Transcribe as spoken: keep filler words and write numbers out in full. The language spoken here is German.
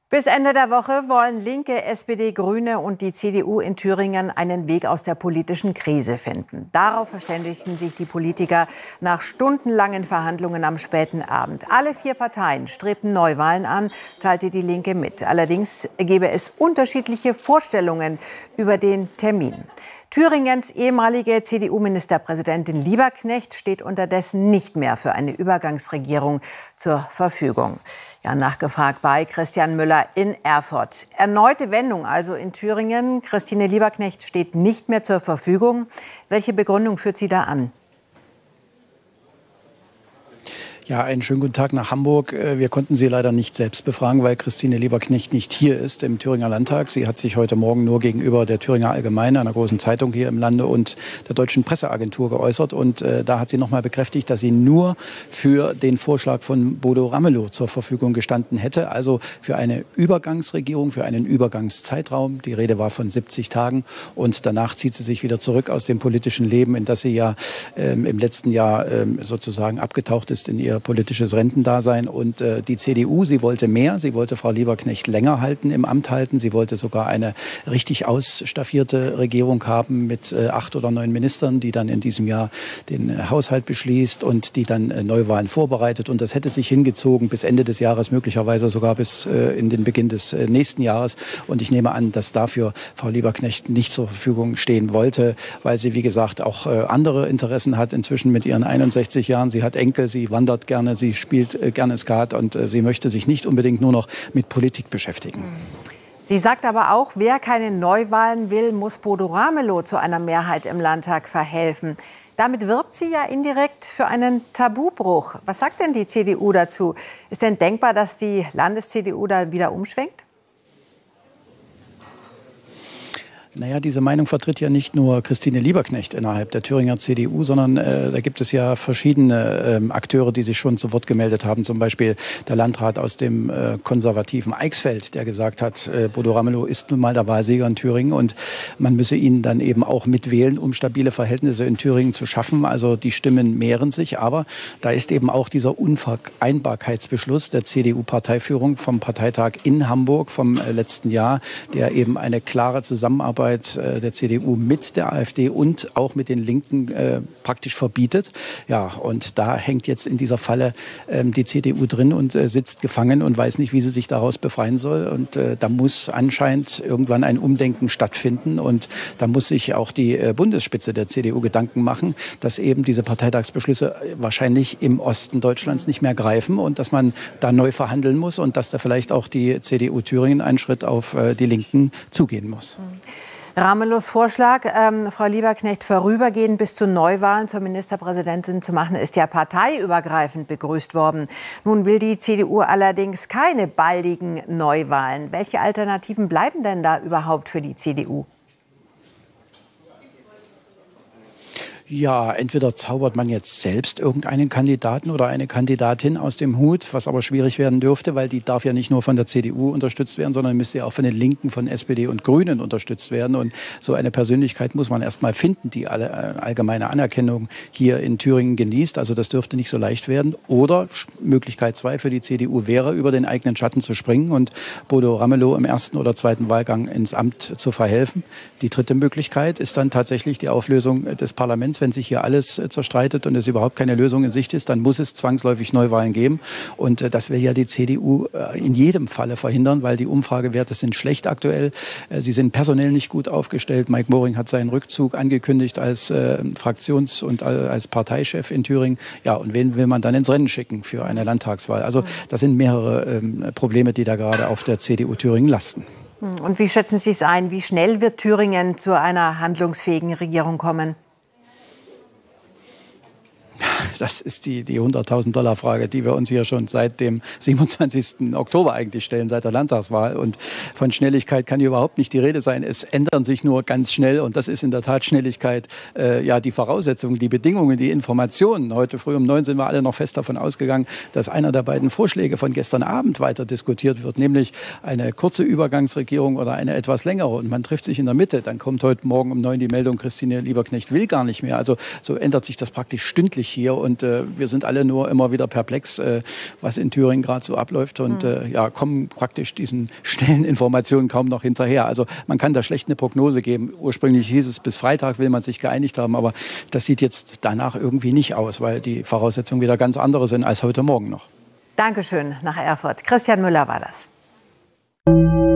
Bis Ende der Woche wollen Linke, S P D, Grüne und die C D U in Thüringen einen Weg aus der politischen Krise finden. Darauf verständigten sich die Politiker nach stundenlangen Verhandlungen am späten Abend. Alle vier Parteien strebten Neuwahlen an, teilte die Linke mit. Allerdings gebe es unterschiedliche Vorstellungen über den Termin. Thüringens ehemalige C D U-Ministerpräsidentin Lieberknecht steht unterdessen nicht mehr für eine Übergangsregierung zur Verfügung. Ja, nachgefragt bei Christian Müller in Erfurt. Erneute Wendung also in Thüringen. Christine Lieberknecht steht nicht mehr zur Verfügung. Welche Begründung führt sie da an? Ja, einen schönen guten Tag nach Hamburg. Wir konnten sie leider nicht selbst befragen, weil Christine Lieberknecht nicht hier ist im Thüringer Landtag. Sie hat sich heute Morgen nur gegenüber der Thüringer Allgemeine, einer großen Zeitung hier im Lande, und der Deutschen Presseagentur geäußert. Und äh, da hat sie noch mal bekräftigt, dass sie nur für den Vorschlag von Bodo Ramelow zur Verfügung gestanden hätte. Also für eine Übergangsregierung, für einen Übergangszeitraum. Die Rede war von siebzig Tagen. Und danach zieht sie sich wieder zurück aus dem politischen Leben, in das sie ja ähm, im letzten Jahr ähm, sozusagen abgetaucht ist in ihr politisches Rentendasein. Und äh, die C D U, sie wollte mehr. Sie wollte Frau Lieberknecht länger halten, im Amt halten. Sie wollte sogar eine richtig ausstaffierte Regierung haben mit äh, acht oder neun Ministern, die dann in diesem Jahr den äh, Haushalt beschließt und die dann äh, Neuwahlen vorbereitet. Und das hätte sich hingezogen bis Ende des Jahres, möglicherweise sogar bis äh, in den Beginn des äh, nächsten Jahres. Und ich nehme an, dass dafür Frau Lieberknecht nicht zur Verfügung stehen wollte, weil sie, wie gesagt, auch äh, andere Interessen hat inzwischen mit ihren einundsechzig Jahren. Sie hat Enkel, sie wandert gerne, sie spielt äh, gerne Skat und äh, sie möchte sich nicht unbedingt nur noch mit Politik beschäftigen. Sie sagt aber auch, wer keine Neuwahlen will, muss Bodo Ramelow zu einer Mehrheit im Landtag verhelfen. Damit wirbt sie ja indirekt für einen Tabubruch. Was sagt denn die C D U dazu? Ist denn denkbar, dass die Landes-C D U da wieder umschwenkt? Naja, diese Meinung vertritt ja nicht nur Christine Lieberknecht innerhalb der Thüringer C D U, sondern äh, da gibt es ja verschiedene ähm, Akteure, die sich schon zu Wort gemeldet haben. Zum Beispiel der Landrat aus dem äh, konservativen Eichsfeld, der gesagt hat, äh, Bodo Ramelow ist nun mal der Wahlsieger in Thüringen und man müsse ihn dann eben auch mitwählen, um stabile Verhältnisse in Thüringen zu schaffen. Also die Stimmen mehren sich, aber da ist eben auch dieser Unvereinbarkeitsbeschluss der C D U-Parteiführung vom Parteitag in Hamburg vom äh, letzten Jahr, der eben eine klare Zusammenarbeit der C D U mit der AfD und auch mit den Linken äh, praktisch verbietet. Ja, und da hängt jetzt in dieser Falle ähm, die C D U drin und äh, sitzt gefangen und weiß nicht, wie sie sich daraus befreien soll. Und äh, da muss anscheinend irgendwann ein Umdenken stattfinden. Und da muss sich auch die äh, Bundesspitze der C D U Gedanken machen, dass eben diese Parteitagsbeschlüsse wahrscheinlich im Osten Deutschlands nicht mehr greifen und dass man da neu verhandeln muss und dass da vielleicht auch die C D U Thüringen einen Schritt auf äh, die Linken zugehen muss. Ramelows Vorschlag, ähm, Frau Lieberknecht vorübergehend bis zu Neuwahlen zur Ministerpräsidentin zu machen, ist ja parteiübergreifend begrüßt worden. Nun will die C D U allerdings keine baldigen Neuwahlen. Welche Alternativen bleiben denn da überhaupt für die C D U? Ja, entweder zaubert man jetzt selbst irgendeinen Kandidaten oder eine Kandidatin aus dem Hut, was aber schwierig werden dürfte, weil die darf ja nicht nur von der C D U unterstützt werden, sondern müsste ja auch von den Linken, von S P D und Grünen unterstützt werden. Und so eine Persönlichkeit muss man erst mal finden, die alle äh, allgemeine Anerkennung hier in Thüringen genießt. Also das dürfte nicht so leicht werden. Oder Möglichkeit zwei für die C D U wäre, über den eigenen Schatten zu springen und Bodo Ramelow im ersten oder zweiten Wahlgang ins Amt zu verhelfen. Die dritte Möglichkeit ist dann tatsächlich die Auflösung des Parlaments. Wenn sich hier alles äh, zerstreitet und es überhaupt keine Lösung in Sicht ist, dann muss es zwangsläufig Neuwahlen geben. Und äh, das will ja die C D U äh, in jedem Falle verhindern, weil die Umfragewerte sind schlecht aktuell. Äh, sie sind personell nicht gut aufgestellt. Mike Moring hat seinen Rückzug angekündigt als äh, Fraktions- und äh, als Parteichef in Thüringen. Ja, und wen will man dann ins Rennen schicken für eine Landtagswahl? Also das sind mehrere ähm, Probleme, die da gerade auf der C D U Thüringen lasten. Und wie schätzen Sie es ein? Wie schnell wird Thüringen zu einer handlungsfähigen Regierung kommen? Das ist die, die hunderttausend-Dollar-Frage, die wir uns hier schon seit dem siebenundzwanzigsten Oktober eigentlich stellen, seit der Landtagswahl. Und von Schnelligkeit kann hier überhaupt nicht die Rede sein. Es ändern sich nur ganz schnell. Und das ist in der Tat Schnelligkeit, äh, ja, die Voraussetzungen, die Bedingungen, die Informationen. Heute früh um neun sind wir alle noch fest davon ausgegangen, dass einer der beiden Vorschläge von gestern Abend weiter diskutiert wird, nämlich eine kurze Übergangsregierung oder eine etwas längere. Und man trifft sich in der Mitte. Dann kommt heute Morgen um neun die Meldung, Christine Lieberknecht will gar nicht mehr. Also so ändert sich das praktisch stündlich hier. Und Und äh, wir sind alle nur immer wieder perplex, äh, was in Thüringen gerade so abläuft. Und äh, ja, kommen praktisch diesen schnellen Informationen kaum noch hinterher. Also man kann da schlecht eine Prognose geben. Ursprünglich hieß es, bis Freitag will man sich geeinigt haben. Aber das sieht jetzt danach irgendwie nicht aus, weil die Voraussetzungen wieder ganz andere sind als heute Morgen noch. Dankeschön nach Erfurt. Christian Müller war das.